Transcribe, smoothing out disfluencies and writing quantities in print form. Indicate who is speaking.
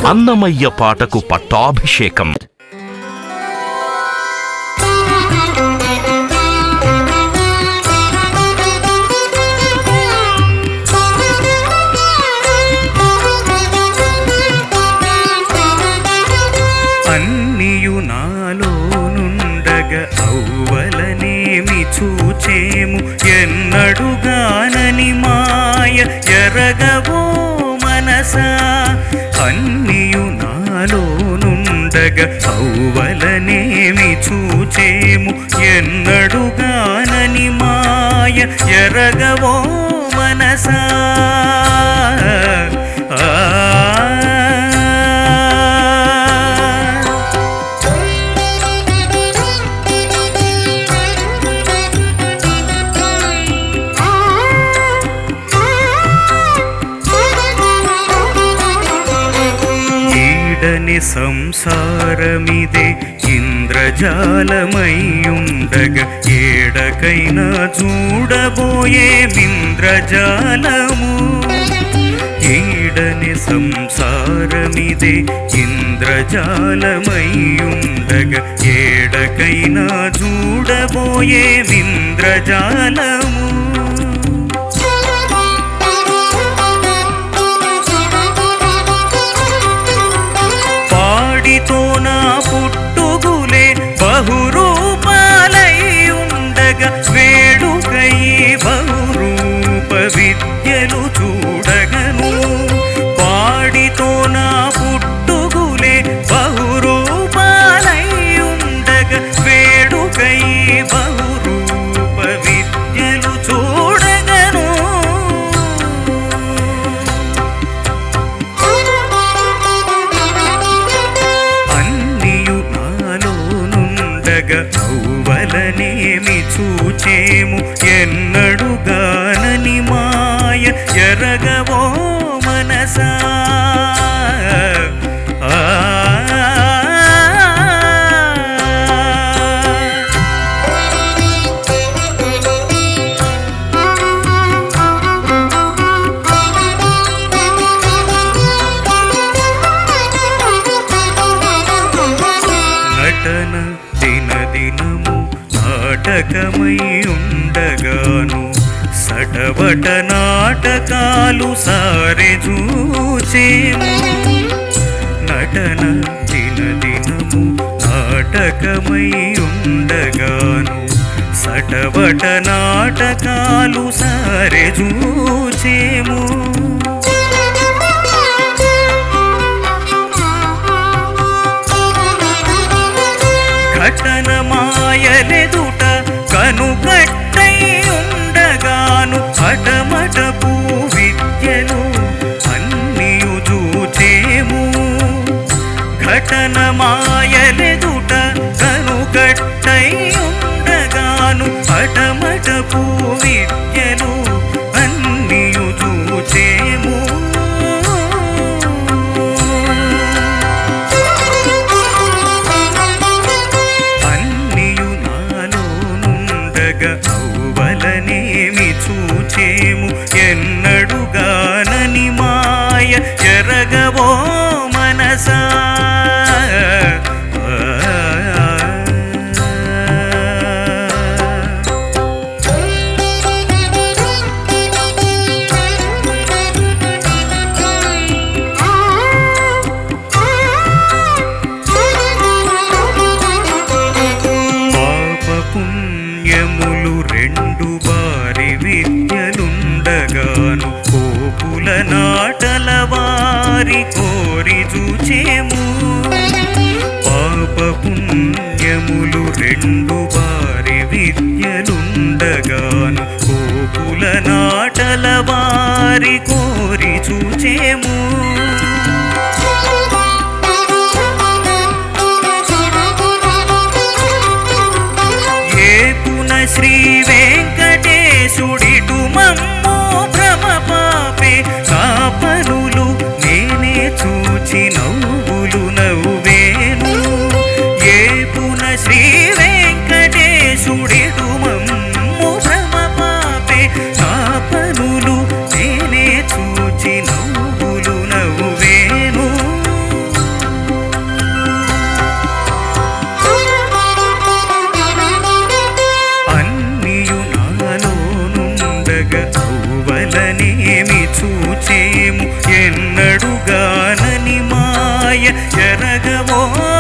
Speaker 1: అన్నమయ్య పాటకు పట్టాభిషేకం.
Speaker 2: అన్నియు నాలోనుండగా ఔవలనేమి చూచేము ఎన్నడుగానని మాయ ఎరగవో మనసా. అన్నియు నాలోనుండగా ఔవలనేమి చూచేము ఎన్నడుగానని మాయ ఎరగవో మనసా. సంసారమిదే ఇంద్రజాలమయ్యుండగా ఏడకైనా చూడబోయే ఇంద్రజాలము. ఈడని సంసారమిదే ఇంద్రజాలమయ్యుండగా ఏడకైనా చూడబోయే ఇంద్రజాలము. పాడితో నా పుట్టుగులే బహురూపాలై ఉండగా వేడుకై బహురూప విద్యలు చూడగను. పాడితో నా పుట్టుగులే బహురూపాలై ఉండగా వేడుకై బహురూప విద్యలు చూడగను. ఔవలనేమి చూచేము ఎన్నడుగానని మాయ ఎరగవో మనసా. నటన దినదినము నాటకమై ఉండగాను సటవట నాటకాలు సారె చూచేము. నటన దినదినము నాటకమై ఉండగాను సటవట నాటకాలు సారె చూచేము. ఘటన మాయలెదుట కనుకట్టై ఉండగాను హఠమటపు విద్యలు అన్నియు చూచేము. ఘటన మాయలెదుట కనుకట్టై ఉండగాను హఠమటపు విద్యలు అన్నియు చూచేము. ఔవలనేమి చూచేము ఎన్నడుగానని మాయ ఎరగవో మనసా. రెండు వారి విద్యలుండగాను కోపుల నాటల వారి కోరి చూచేము. పాప పుణ్యములు రెండు వారి విద్యలుండగాను కోపుల నాటల వారి కోరి చూచేము. శ్రీ వెంకటేశుడిటు మమ్మో భ్రమ పాపే కాపనులు నేనే చూచి నవ్వులు నవ్వేను. ఏ పున శ్రీ వెంకటేశుడిటు మమ్మో భ్రమ పాపే కాపనులు నేనే చూచి నవ్వులు నవ్వేను. కౌవలనేమి చూచేము ఎన్నడుగానని మాయ ఎరగవో